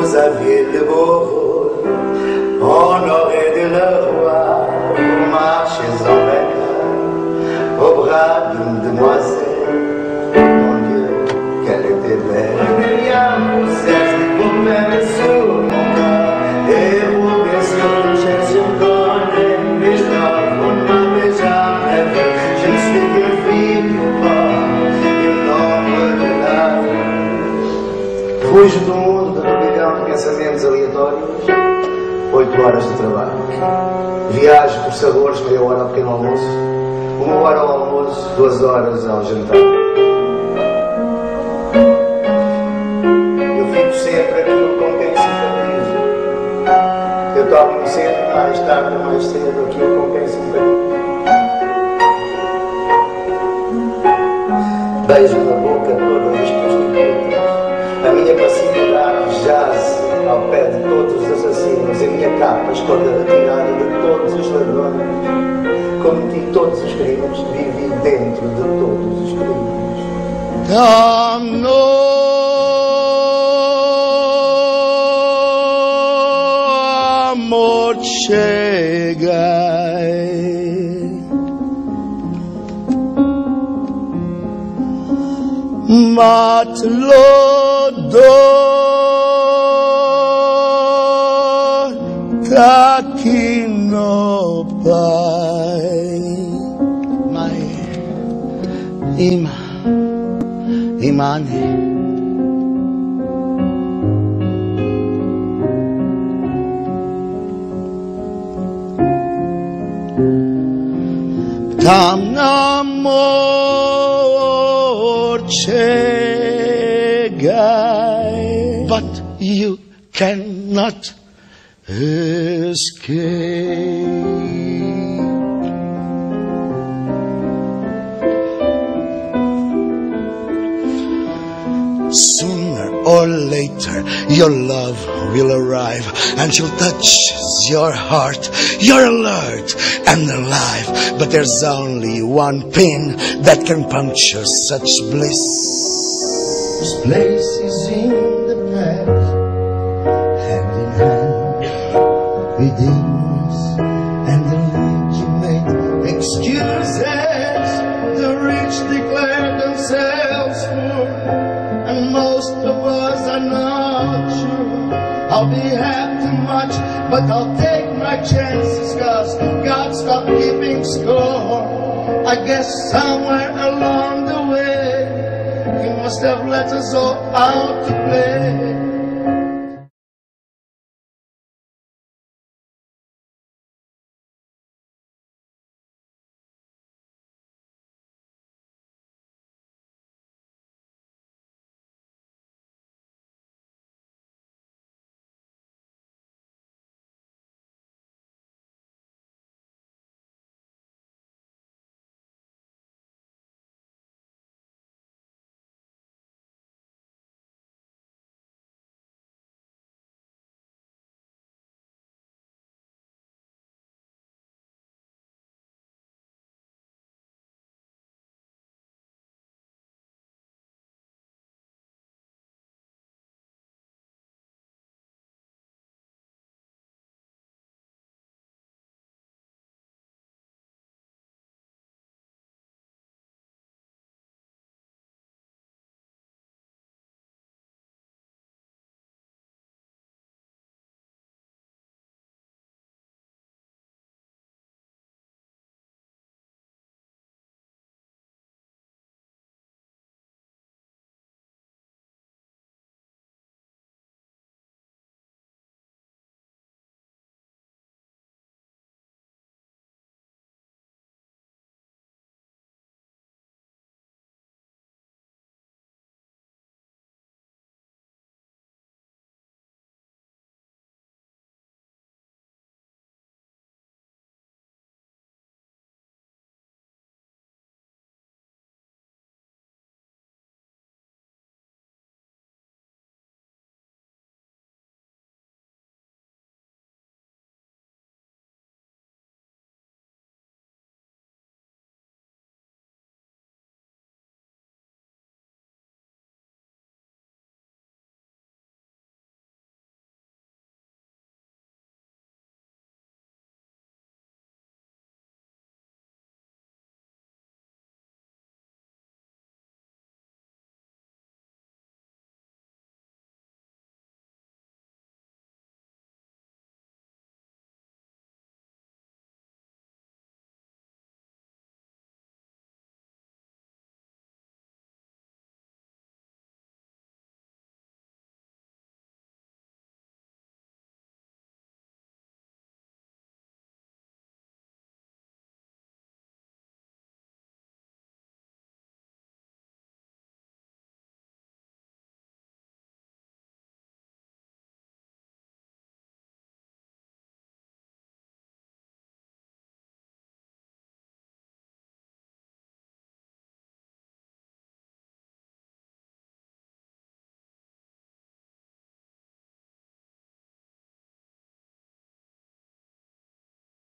vous aviez de beaux rôles, on aurait dû le voir. Vous marchez en vainqueur au bras d'une demoiselle. Mon Dieu, qu'elle était belle. William Roussel, vous m'aimez sur mon corps, et vous, bien sûr, je connais, mais je vous ne m'avez jamais vu. Je ne suis qu'une fille du port, une ombre de la vie. Fujo do mundo do turbilhão de pensamentos aleatórios, 8 horas de trabalho. Viajo por sabores, meia hora ao pequeno almoço, 1 hora ao almoço, 2 horas ao jantar. Eu fico sempre aquilo com quem simpatizo. Eu tomo sempre mais tarde ou mais cedo aquilo com quem simpatizo. Beijo na boca todas as prostitutas. A minha passividade jaz ao pé de todos os assassinos. A minha capa esconde a retirada de todos os ladrões. Cometi todos os crimes, vivi dentro de todos os crimes. Amor chega. Matlodor takino pai. Mai imani. Tam namor chegai, but you cannot escape. Sooner or later, your love will arrive, and she'll touch your heart. You're alert and alive, but there's only one pin that can puncture such bliss. This place is in the past, hand in hand with demons and the legitimate excuses. The rich declare themselves poor, and most of us are not sure. I'll be happy much, but I'll take my chances, 'cause God stopped keeping score. I guess somewhere along the way He must have let us all out to play.